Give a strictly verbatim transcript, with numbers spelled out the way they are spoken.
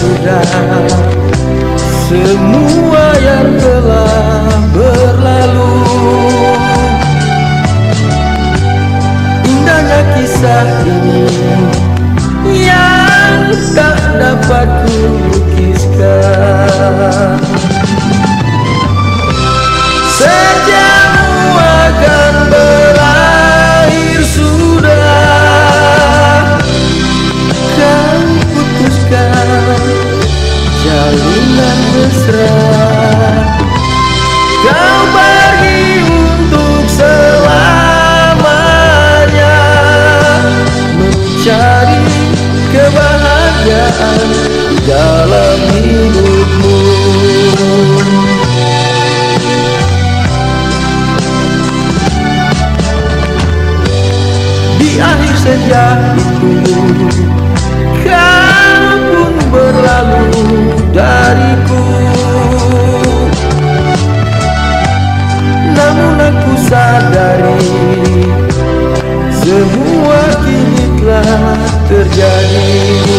sudah semua yang telah berlalu. Indahnya kisah ini yang tak dapat kulukiskan. Sejauh akan berakhir sudah, kau putuskan jalinan mesra. Kau pergi untuk selamanya mencari kebahagiaan di dalam hidupmu. Di akhir senja itu kau pun berlalu dariku, namun aku sadari semua kini telah terjadi.